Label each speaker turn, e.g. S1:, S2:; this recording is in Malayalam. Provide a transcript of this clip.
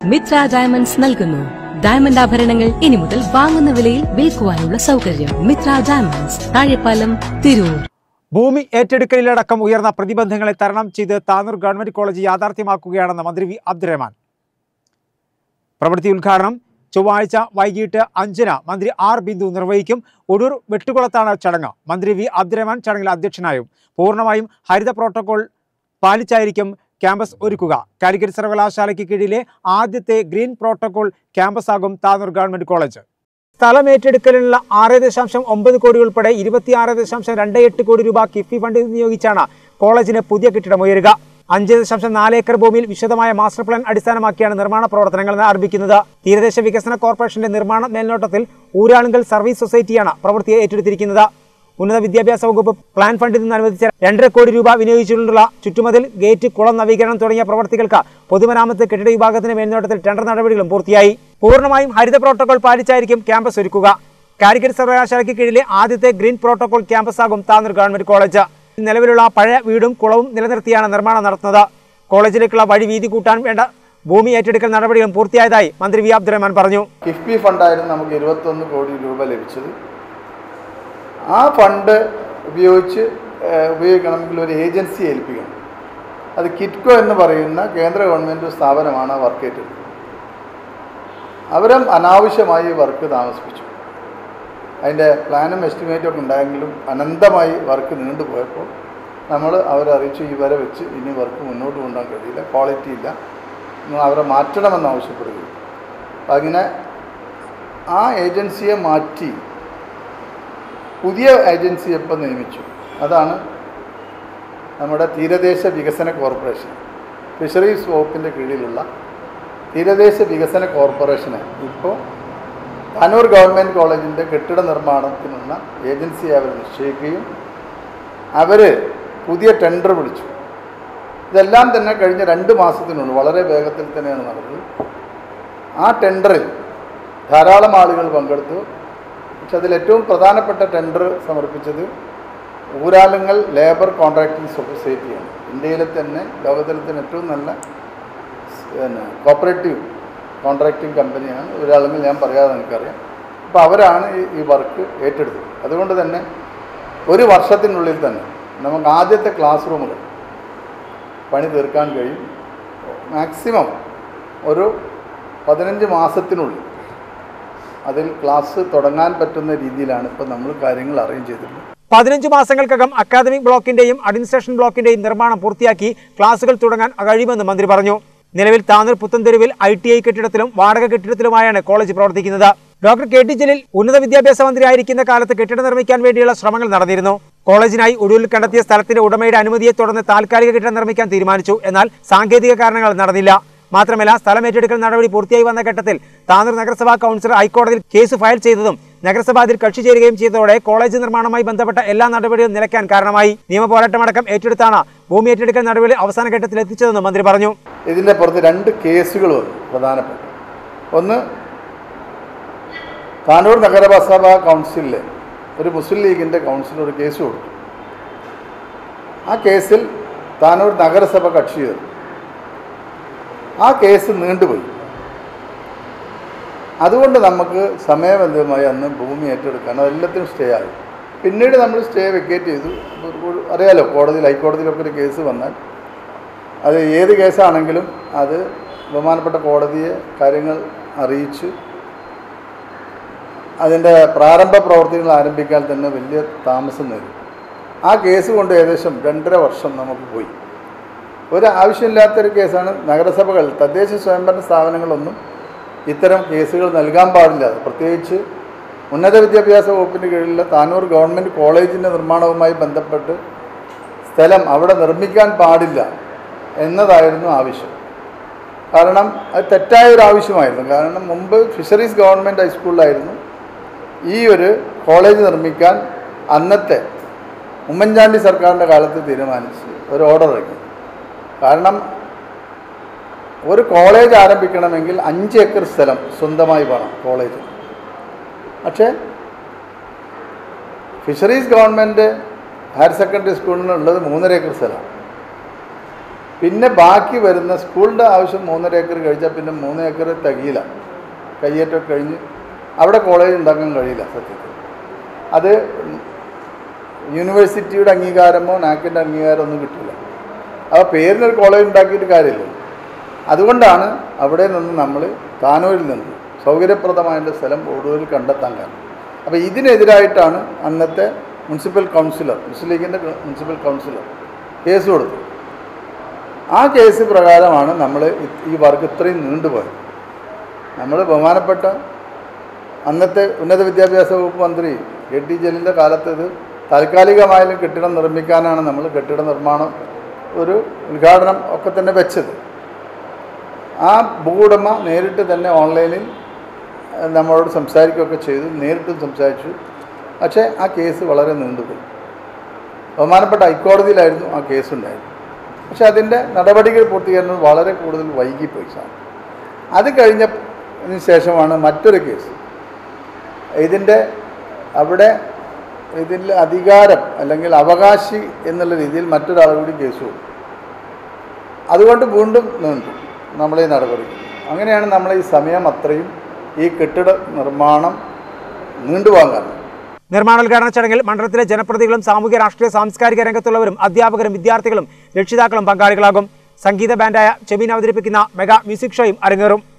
S1: മിത്ര ഡയമണ്ട്സ് നൽകുന്നു ഡയമണ്ട് ആഭരണങ്ങൾ ഇനി മുതൽ വാങ്ങുന്ന വിലയിൽ വിൽക്കുവാനുള്ള സൗകര്യം. മിത്ര ഡയമണ്ട്സ്, താഴെപ്പാലം, തിരൂർ.
S2: ഭൂമി ഏറ്റെടുക്കലിലടക്കം ഉയർന്ന പ്രതിബന്ധങ്ങളെ തരണം ചെയ്ത് താനൂർ ഗവൺമെന്റ് കോളേജ് യാഥാർത്ഥ്യമാക്കുകയാണെന്ന് മന്ത്രി വി അബ്ദുറഹ്മാൻ. പ്രവൃത്തി ഉദ്ഘാടനം ചൊവ്വാഴ്ച വൈകിട്ട് 5-ന് മന്ത്രി ആർ ബിന്ദു നിർവഹിക്കും. ഒടൂർ വെട്ടുകുളത്താണ് ചടങ്ങ്. മന്ത്രി വി അബ്ദുറഹ്മാൻ ചടങ്ങിൽ അധ്യക്ഷനായും. പൂർണ്ണമായും ഹരിത പ്രോട്ടോകോൾ പാലിച്ചായിരിക്കും ക്യാമ്പസ് ഒരുക്കുക. കാലിക്കറ്റ് സർവകലാശാലയ്ക്ക് കീഴിലെ ആദ്യത്തെ ഗ്രീൻ പ്രോട്ടോകോൾ ക്യാമ്പസാകും താനൂർ ഗവൺമെന്റ് കോളേജ്. സ്ഥലം ഏറ്റെടുക്കലിനുള്ള 6.9 കോടി ഉൾപ്പെടെ 26.28 കോടി രൂപ കിഫ്ബി ഫണ്ട് വിനിയോഗിച്ചാണ് കോളേജിന് പുതിയ കെട്ടിടം ഉയരുക. 5.4 ഏക്കർ ഭൂമിയിൽ വിശദമായ മാസ്റ്റർ പ്ലാൻ അടിസ്ഥാനമാക്കിയാണ് നിർമ്മാണ പ്രവർത്തനങ്ങൾ ആരംഭിക്കുന്നത്. തീരദേശ വികസന കോർപ്പറേഷന്റെ നിർമ്മാണ മേൽനോട്ടത്തിൽ ഊരാളുങ്കൽ സർവീസ് സൊസൈറ്റിയാണ് പ്രവൃത്തിയെ ഏറ്റെടുത്തിരിക്കുന്നത്. ഉന്നത വിദ്യാഭ്യാസ വകുപ്പ് പ്ലാൻ ഫണ്ടിൽ നിന്ന് അനുവദിച്ച 2.5 കോടി രൂപ വിനിയോഗിച്ചുകൊണ്ടുള്ള ചുറ്റുമതിൽ, ഗേറ്റ്, കുളം നവീകരണം തുടങ്ങിയ പ്രവർത്തികൾക്ക് പൊതുമരാമത്ത് കെട്ടിട വിഭാഗത്തിന്റെ മേൽനോട്ടത്തിൽ ടെൻഡർ നടപടികളും പൂർത്തിയായി. പൂർണ്ണമായും ഹരിത പ്രോട്ടോകോൾ പാലിച്ചായിരിക്കും ക്യാമ്പസ് ഒരുക്കുക. കാലിക്കറ്റ് സർവകലാശാലയ്ക്ക് കീഴിലെ ആദ്യത്തെ ഗ്രീൻ പ്രോട്ടോകോൾ ക്യാമ്പസാകും താനൂർ ഗവൺമെന്റ് കോളേജ്. നിലവിലുള്ള പഴയ വീടും കുളവും നിലനിർത്തിയാണ് നിർമ്മാണം നടത്തുന്നത്. കോളേജിലേക്കുള്ള വഴി വീതി കൂട്ടാൻ വേണ്ട ഭൂമി ഏറ്റെടുക്കൽ നടപടികളും പൂർത്തിയായതായി മന്ത്രി വി അബ്ദുറഹ്മാൻ പറഞ്ഞു.
S3: കിഫ്ബി ഫണ്ടായിരുന്നു നമുക്ക് 21 കോടി രൂപ ലഭിച്ചത്. ആ ഫണ്ട് ഉപയോഗിക്കണമെങ്കിൽ ഒരു ഏജൻസിയെ ഏൽപ്പിക്കണം. അത് കിറ്റ്കോ എന്ന് പറയുന്ന കേന്ദ്ര ഗവൺമെൻറ് സ്ഥാപനമാണ് വർക്ക് ഏറ്റെടുത്തത്. അവരും അനാവശ്യമായി വർക്ക് താമസിപ്പിച്ചു. അതിൻ്റെ പ്ലാനും എസ്റ്റിമേറ്റും ഒക്കെ ഉണ്ടായെങ്കിലും അനന്തമായി വർക്ക് നീണ്ടുപോയപ്പോൾ അവരെ അറിയിച്ചു, ഇവരെ വെച്ച് ഇനി വർക്ക് മുന്നോട്ട് കൊണ്ടുപോകാൻ കഴിയില്ല, ക്വാളിറ്റി ഇല്ല, നിങ്ങൾ അവരെ മാറ്റണമെന്ന് ആവശ്യപ്പെടുകയും അങ്ങനെ ആ ഏജൻസിയെ മാറ്റി പുതിയ ഏജൻസി എപ്പോൾ നിയമിച്ചു. അതാണ് നമ്മുടെ തീരദേശ വികസന കോർപ്പറേഷൻ, ഫിഷറീസ് വകുപ്പിൻ്റെ കീഴിലുള്ള തീരദേശ വികസന കോർപ്പറേഷനെ ഇപ്പോൾ താനൂർ ഗവൺമെൻറ് കോളേജിൻ്റെ കെട്ടിട നിർമ്മാണത്തിനുള്ള ഏജൻസിയെ അവർ നിശ്ചയിക്കുകയും അവർ പുതിയ ടെൻഡർ വിളിച്ചു. ഇതെല്ലാം തന്നെ കഴിഞ്ഞ 2 മാസത്തിനുള്ളിൽ വളരെ വേഗത്തിൽ തന്നെയാണ് നടന്നത്. ആ ടെൻഡറിൽ ധാരാളം ആളുകൾ പങ്കെടുത്തു. പക്ഷെ അതിലേറ്റവും പ്രധാനപ്പെട്ട ടെൻഡർ സമർപ്പിച്ചത് ഊരാളുങ്കൽ ലേബർ കോൺട്രാക്ടിംഗ് സൊസൈറ്റിയാണ്. ഇന്ത്യയിലെ തന്നെ ലോകത്തിലെ തന്നെ ഏറ്റവും നല്ല കോപ്പറേറ്റീവ് കോൺട്രാക്ടിംഗ് കമ്പനിയാണ് ഊരാളുങ്കൽ. ഞാൻ പറയാതെ എനിക്കറിയാം. അപ്പോൾ അവരാണ് ഈ വർക്ക് ഏറ്റെടുത്തത്. അതുകൊണ്ട് തന്നെ 1 വർഷത്തിനുള്ളിൽ തന്നെ നമുക്ക് ആദ്യത്തെ ക്ലാസ് റൂമുകൾ പണി തീർക്കാൻ കഴിയും. മാക്സിമം ഒരു 15 മാസത്തിനുള്ളിൽ അതിൽ ക്ലാസ് തുടങ്ങാൻ പറ്റുന്ന രീതിയിലാണ് ഇപ്പോൾ നമ്മൾ കാര്യങ്ങൾ അറേഞ്ച് ചെയ്തിട്ടുള്ളത്.
S2: 15 മാസങ്ങൾക്കകം അക്കാദമിക് ബ്ലോക്കിന്റെയും അഡ്മിനിസ്ട്രേഷൻ ബ്ലോക്കിന്റെയും നിർമ്മാണം പൂർത്തിയാക്കി ക്ലാസുകൾ തുടങ്ങാൻ കഴിയുമെന്ന് മന്ത്രി പറഞ്ഞു. നിലവിൽ താനൂർ പുത്തൻതെരുവിൽ ITI കെട്ടിടത്തിലും വാടക കെട്ടിടത്തിലുമായാണ് കോളേജ് പ്രവർത്തിക്കുന്നത്. ഡോക്ടർ KT ജലീൽ ഉന്നത വിദ്യാഭ്യാസ മന്ത്രി ആയിരിക്കുന്ന കാലത്ത് കെട്ടിടം നിർമ്മിക്കാൻ വേണ്ടിയുള്ള ശ്രമങ്ങൾ നടന്നിരുന്നു. കോളേജിനായി ഒടുവിൽ കണ്ടെത്തിയ സ്ഥലത്തിന്റെ ഉടമയുടെ അനുമതിയെ തുടർന്ന് താൽക്കാലിക കെട്ടിടം നിർമ്മിക്കാൻ തീരുമാനിച്ചു. എന്നാൽ സാങ്കേതിക കാരണങ്ങൾ നടന്നില്ല. മാത്രമല്ല, സ്ഥലം ഏറ്റെടുക്കൽ നടപടി പൂർത്തിയായി വന്ന ഘട്ടത്തിൽ താനൂർ നഗരസഭാ കൗൺസിലർ ഹൈക്കോടതിയിൽ കേസ് ഫയൽ ചെയ്തതും നഗരസഭ അതിൽ കക്ഷി ചേരുകയും ചെയ്തതോടെ കോളേജ് നിർമ്മാണവുമായി ബന്ധപ്പെട്ട എല്ലാ നടപടികളും നിലയ്ക്കാൻ കാരണമായി. നിയമപോരാട്ടമടക്കം ഏറ്റെടുത്താണ് ഭൂമി ഏറ്റെടുക്കൽ നടപടി അവസാന ഘട്ടത്തിൽ എത്തിച്ചതെന്ന് മന്ത്രി പറഞ്ഞു.
S3: ഇതിന്റെ പുറത്ത് 2 കേസുകൾ പ്രധാനപ്പെട്ട. ഒന്ന്, താനൂർ നഗരസഭാ കൗൺസിലിലെ ഒരു മുസ്ലിം ലീഗിൻ്റെ കൗൺസിലർ ഒരു കേസ് കൊടുത്തു. ആ കേസിൽ താനൂർ നഗരസഭ കക്ഷി ചേർന്നു. ആ കേസ് നീണ്ടുപോയി. അതുകൊണ്ട് നമുക്ക് സമയബന്ധിതമായി അന്ന് ഭൂമി ഏറ്റെടുക്കാൻ അതെല്ലാത്തിനും സ്റ്റേ ആയി. പിന്നീട് നമ്മൾ സ്റ്റേ വെക്കേറ്റ് ചെയ്തു. അറിയാലോ, ഹൈക്കോടതിയിലൊക്കെ ഒരു കേസ് വന്നാൽ അത് ഏത് കേസാണെങ്കിലും അത് ബഹുമാനപ്പെട്ട കോടതിയെ കാര്യങ്ങൾ അറിയിച്ച് അതിൻ്റെ പ്രാരംഭ പ്രവർത്തികൾ ആരംഭിക്കാൻ തന്നെ വലിയ താമസം നേരും. ആ കേസ് കൊണ്ട് ഏകദേശം 2.5 വർഷം നമുക്ക് പോയി. ഒരു ആവശ്യമില്ലാത്തൊരു കേസാണ്. നഗരസഭകൾ, തദ്ദേശ സ്വയംഭരണ സ്ഥാപനങ്ങളൊന്നും ഇത്തരം കേസുകൾ നൽകാൻ പാടില്ല. പ്രത്യേകിച്ച് ഉന്നത വിദ്യാഭ്യാസ വകുപ്പിൻ്റെ കീഴിലുള്ള താനൂർ ഗവൺമെൻറ് കോളേജിൻ്റെ നിർമ്മാണവുമായി ബന്ധപ്പെട്ട് സ്ഥലം അവിടെ നിർമ്മിക്കാൻ പാടില്ല എന്നതായിരുന്നു ആവശ്യം. കാരണം അത് തെറ്റായൊരു ആവശ്യമായിരുന്നു. കാരണം മുമ്പ് ഫിഷറീസ് ഗവൺമെൻറ് ഹൈസ്കൂളിലായിരുന്നു ഈ ഒരു കോളേജ് നിർമ്മിക്കാൻ അന്നത്തെ ഉമ്മൻചാണ്ടി സർക്കാരിൻ്റെ കാലത്ത് തീരുമാനിച്ച് ഒരു ഓർഡർ ഇറക്കി. കാരണം ഒരു കോളേജ് ആരംഭിക്കണമെങ്കിൽ 5 ഏക്കർ സ്ഥലം സ്വന്തമായി വേണം കോളേജ്. പക്ഷേ ഫിഷറീസ് ഗവൺമെൻറ് ഹയർ സെക്കൻഡറി സ്കൂളിനുള്ളത് 3.5 ഏക്കർ സ്ഥലമാണ്. പിന്നെ ബാക്കി വരുന്ന സ്കൂളിൻ്റെ ആവശ്യം 3.5 ഏക്കർ കഴിച്ചാൽ പിന്നെ 3 ഏക്കർ തികയില്ല. കയ്യേറ്റമൊക്കെ കഴിഞ്ഞ് അവിടെ കോളേജ് ഉണ്ടാക്കാൻ കഴിയില്ല സത്യത്തിൽ. അത് യൂണിവേഴ്സിറ്റിയുടെ അംഗീകാരമോ നാക്കിൻ്റെ അംഗീകാരമോ ഒന്നും കിട്ടില്ല. അപ്പോൾ പേരിനൊരു കോളേജ് ഉണ്ടാക്കിയിട്ട് കാര്യമില്ല. അതുകൊണ്ടാണ് അവിടെ നിന്ന് നമ്മൾ താനൂരിൽ നിന്ന് സൗകര്യപ്രദമായ സ്ഥലം ഒടുവിൽ കണ്ടെത്താൻ കാരണം. അപ്പോൾ ഇതിനെതിരായിട്ടാണ് അന്നത്തെ മുനിസിപ്പൽ കൗൺസിലർ, മുസ്ലിം ലീഗിൻ്റെ മുനിസിപ്പൽ കൗൺസിലർ കേസ് കൊടുത്തത്. ആ കേസ് പ്രകാരമാണ് നമ്മൾ ഈ വർക്ക് ഇത്രയും നീണ്ടുപോയത്. നമ്മൾ ബഹുമാനപ്പെട്ട അന്നത്തെ ഉന്നത വിദ്യാഭ്യാസ വകുപ്പ് മന്ത്രി KT ജലീലിൻ്റെ കാലത്ത് ഇത് താൽക്കാലികമായാലും കെട്ടിടം നിർമ്മിക്കാനാണ് നമ്മൾ കെട്ടിട നിർമ്മാണം ഒരു ഉദ്ഘാടനം ഒക്കെ തന്നെ വെച്ചത്. ആ ഭൂവുടമ നേരിട്ട് തന്നെ ഓൺലൈനിൽ നമ്മളോട് സംസാരിക്കുകയൊക്കെ ചെയ്തു, നേരിട്ടും സംസാരിച്ചു. പക്ഷേ ആ കേസ് വളരെ നീണ്ടുപോയി. ബഹുമാനപ്പെട്ട ഹൈക്കോടതിയിലായിരുന്നു ആ കേസുണ്ടായിരുന്നു. പക്ഷെ അതിൻ്റെ നടപടികൾ പൂർത്തീകരണം വളരെ കൂടുതൽ വൈകിപ്പോയി സാർ. അത് കഴിഞ്ഞതിന് ശേഷമാണ് മറ്റൊരു കേസ്. ഇതിൻ്റെ അവിടെ ഇതിൽ അധികാരം അല്ലെങ്കിൽ അവകാശി എന്നുള്ള രീതിയിൽ മറ്റൊരാൾ കൂടി കേസ് കൊടുത്തു. അതുകൊണ്ട് വീണ്ടും നീണ്ടു നമ്മളീ നടപടി. അങ്ങനെയാണ് നമ്മൾ ഈ സമയം അത്രയും ഈ കെട്ടിട നിർമ്മാണം നീണ്ടുപോകാൻ കാരണം.
S2: നിർമ്മാണോദ്ഘാടന ചടങ്ങിൽ മണ്ഡലത്തിലെ ജനപ്രതിനിധികളും സാമൂഹ്യ രാഷ്ട്രീയ സാംസ്കാരിക രംഗത്തുള്ളവരും അധ്യാപകരും വിദ്യാർത്ഥികളും രക്ഷിതാക്കളും പങ്കാളികളാകും. സംഗീത ബാൻഡായ ചെമീൻ അവതരിപ്പിക്കുന്ന മെഗാ മ്യൂസിക് ഷോയും അരങ്ങേറും.